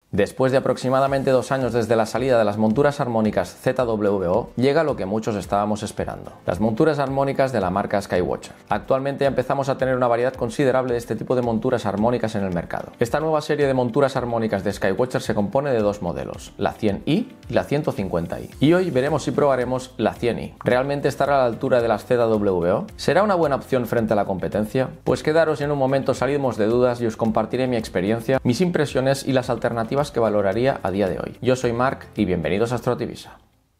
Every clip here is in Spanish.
Después de aproximadamente 2 años desde la salida de las monturas armónicas ZWO, llega lo que muchos estábamos esperando, las monturas armónicas de la marca Skywatcher. Actualmente empezamos a tener una variedad considerable de este tipo de monturas armónicas en el mercado. Esta nueva serie de monturas armónicas de Skywatcher se compone de 2 modelos, la 100i y la 150i. Y hoy veremos y probaremos la 100i. ¿Realmente estará a la altura de las ZWO? ¿Será una buena opción frente a la competencia? Pues quedaros, y en un momento salimos de dudas y os compartiré mi experiencia, mis impresiones y las alternativas que valoraría a día de hoy. Yo soy Marc y bienvenidos a Astrotivisa.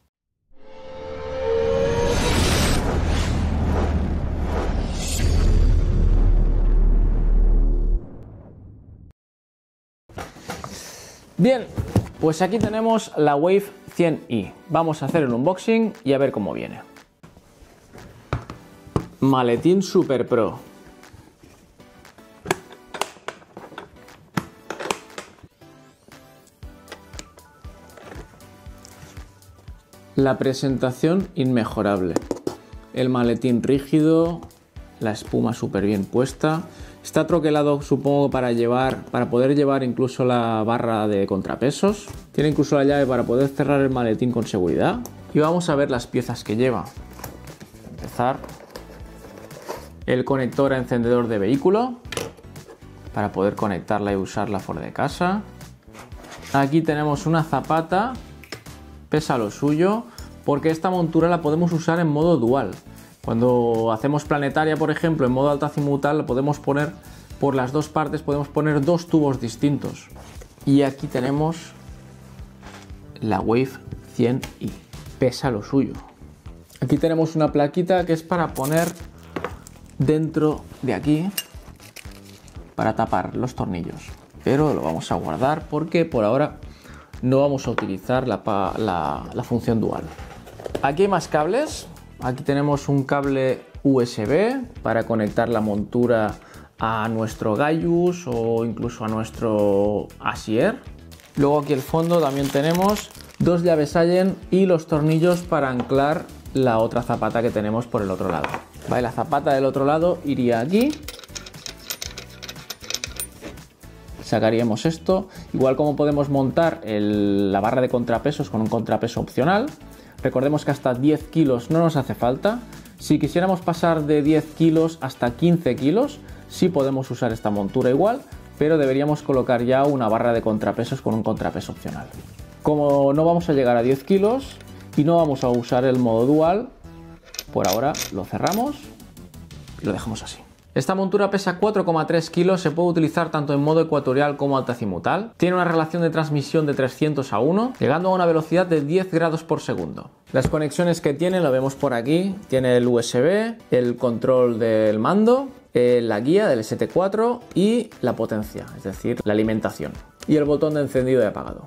Bien, pues aquí tenemos la Wave 100i. Vamos a hacer el unboxing y a ver cómo viene. Maletín Super Pro. La presentación inmejorable, el maletín rígido, la espuma súper bien puesta, está troquelado supongo para poder llevar incluso la barra de contrapesos, tiene incluso la llave para poder cerrar el maletín con seguridad y vamos a ver las piezas que lleva. Para empezar, el conector a encendedor de vehículo para poder conectarla y usarla fuera de casa. Aquí tenemos una zapata. Pesa lo suyo, porque esta montura la podemos usar en modo dual. Cuando hacemos planetaria, por ejemplo, en modo altazimutal, la podemos poner por las dos partes, podemos poner 2 tubos distintos. Y aquí tenemos la Wave 100i. Pesa lo suyo. Aquí tenemos una plaquita que es para poner dentro de aquí, para tapar los tornillos. Pero lo vamos a guardar porque por ahora no vamos a utilizar la función dual. Aquí hay más cables. Aquí tenemos un cable USB para conectar la montura a nuestro Gaius o incluso a nuestro Asier. Luego aquí al fondo también tenemos 2 llaves Allen y los tornillos para anclar la otra zapata que tenemos por el otro lado. Vale, la zapata del otro lado iría aquí. Sacaríamos esto, igual como podemos montar la barra de contrapesos con un contrapeso opcional. Recordemos que hasta 10 kilos no nos hace falta. Si quisiéramos pasar de 10 kilos hasta 15 kilos, sí podemos usar esta montura igual, pero deberíamos colocar ya una barra de contrapesos con un contrapeso opcional. Como no vamos a llegar a 10 kilos y no vamos a usar el modo dual, por ahora lo cerramos y lo dejamos así. Esta montura pesa 4,3 kilos, se puede utilizar tanto en modo ecuatorial como altazimutal. Tiene una relación de transmisión de 300 a 1, llegando a una velocidad de 10 grados por segundo. Las conexiones que tiene lo vemos por aquí. Tiene el USB, el control del mando, la guía del ST4 y la potencia, es decir, la alimentación. Y el botón de encendido y apagado.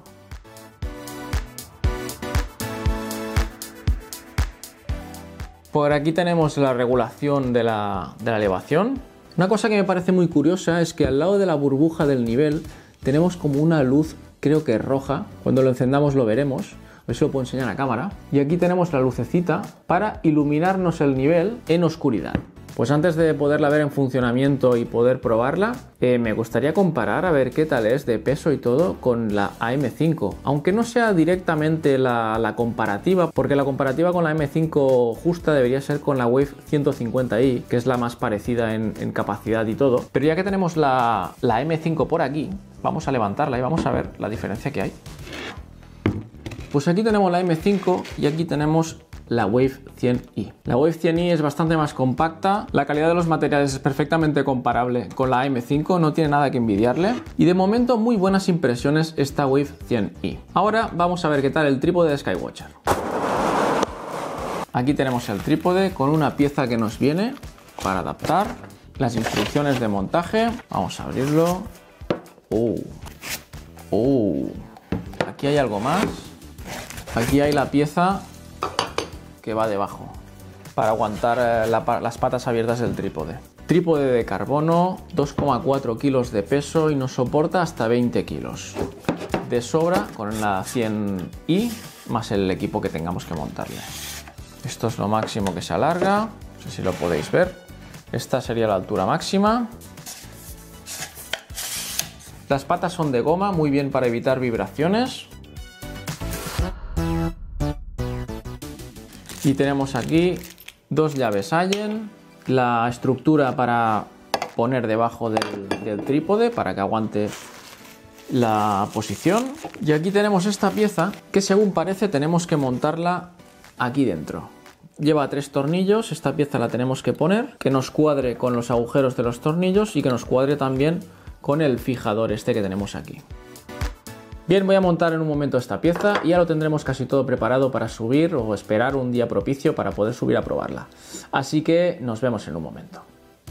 Por aquí tenemos la regulación de la elevación. Una cosa que me parece muy curiosa es que al lado de la burbuja del nivel tenemos como una luz, creo que roja. Cuando lo encendamos lo veremos. A ver si lo puedo enseñar a cámara. Y aquí tenemos la lucecita para iluminarnos el nivel en oscuridad. Pues antes de poderla ver en funcionamiento y poder probarla, me gustaría comparar a ver qué tal es de peso y todo con la AM5. Aunque no sea directamente la comparativa, porque la comparativa con la AM5 justa debería ser con la Wave 150i, que es la más parecida en capacidad y todo. Pero ya que tenemos la AM5 por aquí, vamos a levantarla y vamos a ver la diferencia que hay. Pues aquí tenemos la AM5 y aquí tenemos la Wave 100i. La Wave 100i es bastante más compacta, la calidad de los materiales es perfectamente comparable con la AM5, no tiene nada que envidiarle y de momento muy buenas impresiones esta Wave 100i. Ahora vamos a ver qué tal el trípode de Skywatcher. Aquí tenemos el trípode con una pieza que nos viene para adaptar, las instrucciones de montaje, vamos a abrirlo. Aquí hay algo más, aquí hay la pieza que va debajo para aguantar las patas abiertas del trípode. Trípode de carbono, 2,4 kilos de peso y nos soporta hasta 20 kilos. De sobra con la 100i más el equipo que tengamos que montarle. Esto es lo máximo que se alarga, no sé si lo podéis ver. Esta sería la altura máxima. Las patas son de goma, muy bien para evitar vibraciones. Y tenemos aquí dos llaves Allen, la estructura para poner debajo del trípode para que aguante la posición. Y aquí tenemos esta pieza que, según parece, tenemos que montarla aquí dentro. Lleva 3 tornillos, esta pieza la tenemos que poner, que nos cuadre con los agujeros de los tornillos y que nos cuadre también con el fijador este que tenemos aquí. Bien, voy a montar en un momento esta pieza y ya lo tendremos casi todo preparado para subir o esperar un día propicio para poder subir a probarla. Así que nos vemos en un momento.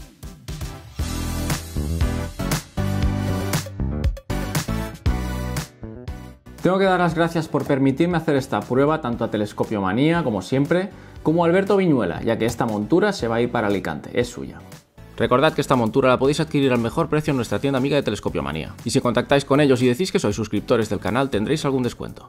Tengo que dar las gracias por permitirme hacer esta prueba tanto a Telescopio Manía, como siempre, como a Alberto Viñuela, ya que esta montura se va a ir para Alicante, es suya. Recordad que esta montura la podéis adquirir al mejor precio en nuestra tienda amiga de Telescopio Manía. Y si contactáis con ellos y decís que sois suscriptores del canal, tendréis algún descuento.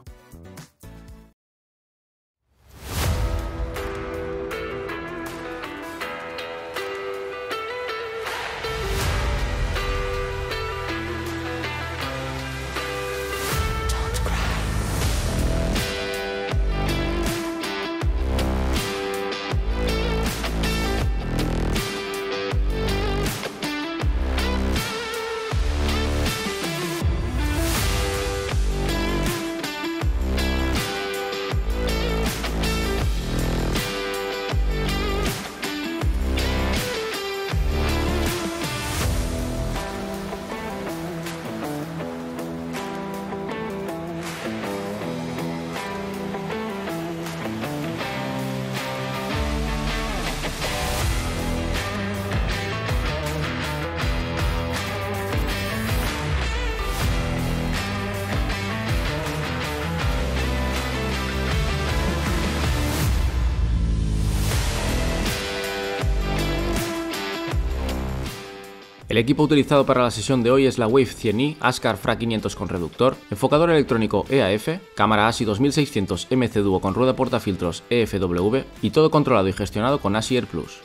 El equipo utilizado para la sesión de hoy es la Wave 100i Askar FRA500 con reductor, enfocador electrónico EAF, cámara ASI 2600 MC Duo con rueda portafiltros EFW y todo controlado y gestionado con ASI Air Plus.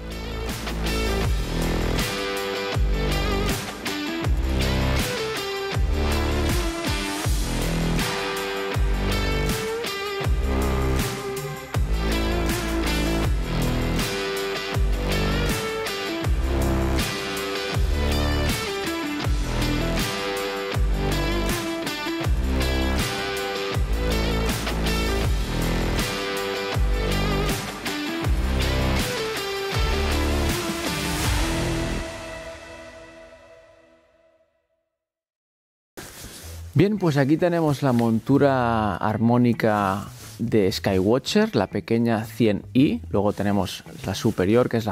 Bien, pues aquí tenemos la montura armónica de Skywatcher, la pequeña 100i, luego tenemos la superior que es la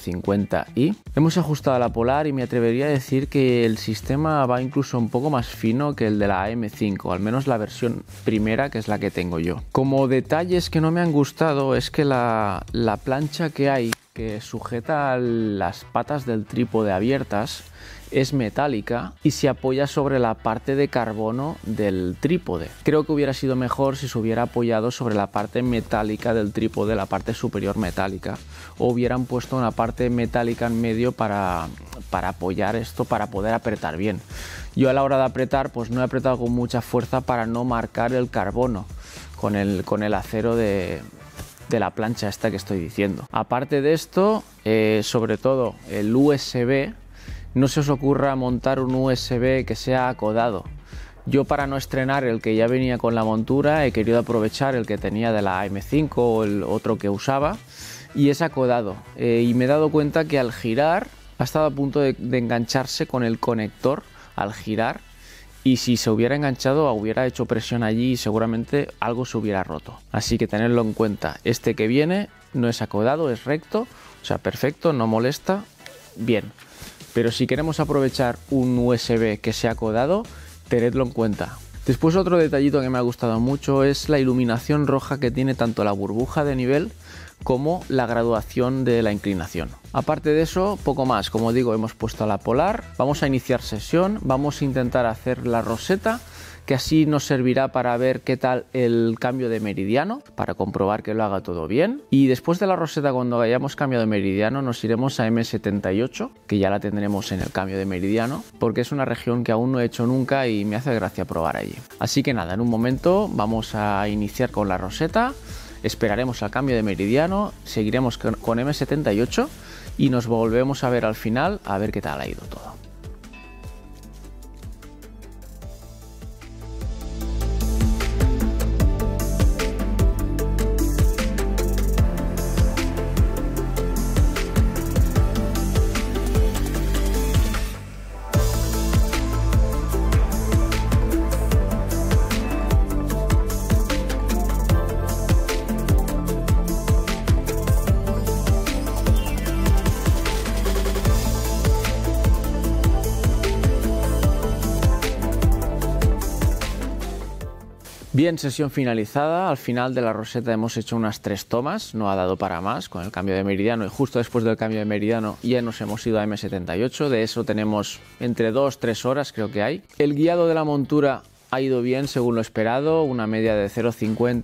150i. Hemos ajustado la polar y me atrevería a decir que el sistema va incluso un poco más fino que el de la M5, al menos la versión primera, que es la que tengo yo. Como detalles que no me han gustado es que la plancha que hay, que sujeta las patas del trípode abiertas, es metálica y se apoya sobre la parte de carbono del trípode. Creo que hubiera sido mejor si se hubiera apoyado sobre la parte metálica del trípode, la parte superior metálica, o hubieran puesto una parte metálica en medio para apoyar esto, para poder apretar bien. Yo a la hora de apretar, pues no he apretado con mucha fuerza para no marcar el carbono con el acero de la plancha esta que estoy diciendo. Aparte de esto, sobre todo el USB, no se os ocurra montar un USB que sea acodado. Yo, para no estrenar el que ya venía con la montura, he querido aprovechar el que tenía de la M5 o el otro que usaba, y es acodado. Y me he dado cuenta que al girar ha estado a punto de engancharse con el conector al girar, y si se hubiera enganchado hubiera hecho presión allí y seguramente algo se hubiera roto. Así que tenedlo en cuenta. Este que viene no es acodado, es recto, o sea, perfecto, no molesta, bien. Pero si queremos aprovechar un USB que sea acodado, tenedlo en cuenta. Después, otro detallito que me ha gustado mucho es la iluminación roja que tiene tanto la burbuja de nivel como la graduación de la inclinación. Aparte de eso, poco más. Como digo, hemos puesto la polar, vamos a iniciar sesión, vamos a intentar hacer la roseta que así nos servirá para ver qué tal el cambio de meridiano, para comprobar que lo haga todo bien. Y después de la roseta, cuando hayamos cambiado de meridiano, nos iremos a M78, que ya la tendremos en el cambio de meridiano, porque es una región que aún no he hecho nunca y me hace gracia probar allí. Así que nada, en un momento vamos a iniciar con la roseta, esperaremos al cambio de meridiano, seguiremos con M78 y nos volvemos a ver al final a ver qué tal ha ido todo. Bien, sesión finalizada. Al final de la roseta hemos hecho unas 3 tomas, no ha dado para más con el cambio de meridiano y justo después del cambio de meridiano ya nos hemos ido a M78, de eso tenemos entre 2-3 horas creo que hay. El guiado de la montura ha ido bien según lo esperado, una media de 0,50,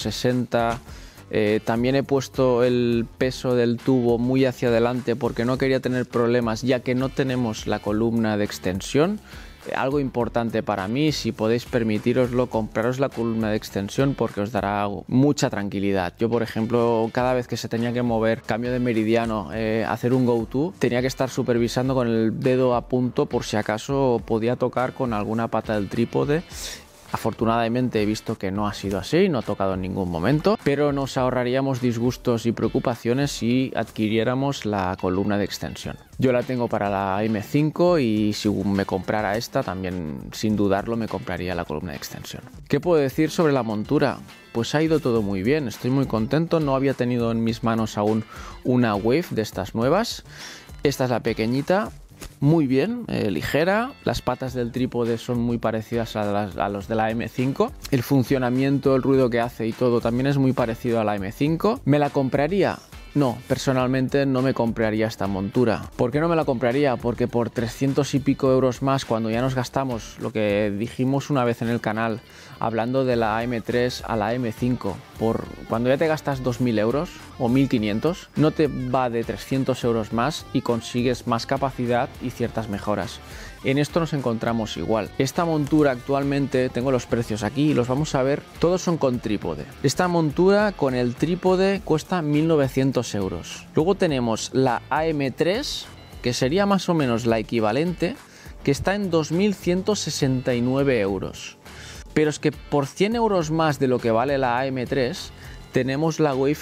0,60. También he puesto el peso del tubo muy hacia adelante porque no quería tener problemas ya que no tenemos la columna de extensión. Algo importante para mí, si podéis permitiroslo, compraros la columna de extensión porque os dará mucha tranquilidad. Yo, por ejemplo, cada vez que se tenía que mover, cambio de meridiano, hacer un go-to, tenía que estar supervisando con el dedo a punto por si acaso podía tocar con alguna pata del trípode. Afortunadamente he visto que no ha sido así, no ha tocado en ningún momento, pero nos ahorraríamos disgustos y preocupaciones si adquiriéramos la columna de extensión. Yo la tengo para la M5 y si me comprara esta también sin dudarlo me compraría la columna de extensión. ¿Qué puedo decir sobre la montura? Pues ha ido todo muy bien, estoy muy contento, no había tenido en mis manos aún una Wave de estas nuevas. Esta es la pequeñita. Muy bien, ligera, las patas del trípode son muy parecidas a los de la M5, el funcionamiento, el ruido que hace y todo también es muy parecido a la M5. ¿Me la compraría? No, personalmente no me compraría esta montura. ¿Por qué no me la compraría? Porque por 300 y pico euros más, cuando ya nos gastamos lo que dijimos una vez en el canal, hablando de la M3 a la M5, cuando ya te gastas 2.000 euros o 1.500, no te va de 300 euros más y consigues más capacidad y ciertas mejoras. En esto nos encontramos igual. Esta montura actualmente, tengo los precios aquí y los vamos a ver, todos son con trípode. Esta montura con el trípode cuesta 1.900 euros. Luego tenemos la AM3, que sería más o menos la equivalente, que está en 2.169 euros. Pero es que por 100 euros más de lo que vale la AM3, tenemos la Wave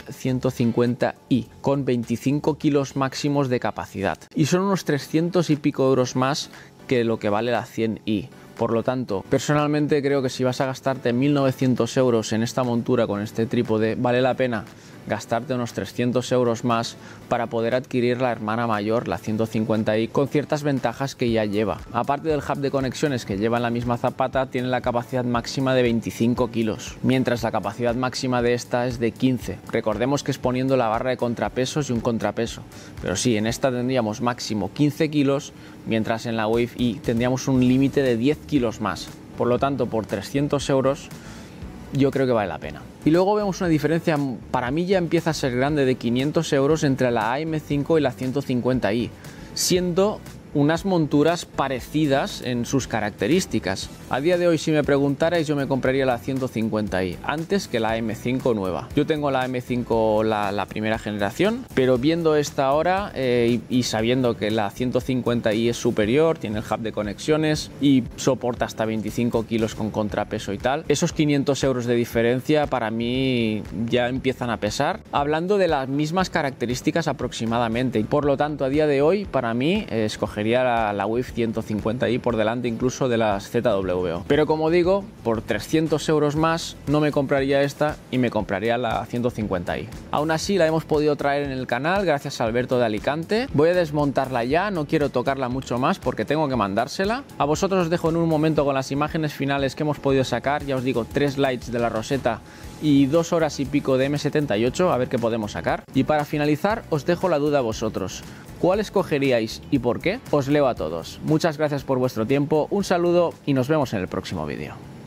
150i con 25 kilos máximos de capacidad. Y son unos 300 y pico euros más que lo que vale la 100i. Por lo tanto, personalmente creo que si vas a gastarte 1.900 euros en esta montura con este trípode, vale la pena gastarte unos 300 euros más para poder adquirir la hermana mayor, la 150i, con ciertas ventajas que ya lleva. Aparte del hub de conexiones que lleva en la misma zapata, tiene la capacidad máxima de 25 kilos, mientras la capacidad máxima de esta es de 15. Recordemos que es poniendo la barra de contrapesos y un contrapeso, pero sí, en esta tendríamos máximo 15 kilos, mientras en la Wave i tendríamos un límite de 10 kilos más. Por lo tanto, por 300 euros yo creo que vale la pena. Y luego vemos una diferencia, para mí ya empieza a ser grande, de 500 euros entre la AM5 y la 150i, siendo unas monturas parecidas en sus características. A día de hoy, si me preguntarais, yo me compraría la 150i antes que la M5 nueva. Yo tengo la M5 la primera generación, pero viendo esta ahora y sabiendo que la 150i es superior, tiene el hub de conexiones y soporta hasta 25 kilos con contrapeso y tal, esos 500 euros de diferencia para mí ya empiezan a pesar, hablando de las mismas características aproximadamente. Y por lo tanto, a día de hoy, para mí, escogería la Wave 150i por delante incluso de las ZWO. Pero como digo, por 300 euros más no me compraría esta y me compraría la 150i. Aún así la hemos podido traer en el canal gracias a Alberto de Alicante. Voy a desmontarla ya, no quiero tocarla mucho más porque tengo que mandársela. A vosotros os dejo en un momento con las imágenes finales que hemos podido sacar. Ya os digo, 3 lights de la roseta y 2 horas y pico de M78, a ver qué podemos sacar. Y para finalizar os dejo la duda a vosotros. ¿Cuál escogeríais y por qué? Os leo a todos. Muchas gracias por vuestro tiempo, un saludo y nos vemos en el próximo vídeo.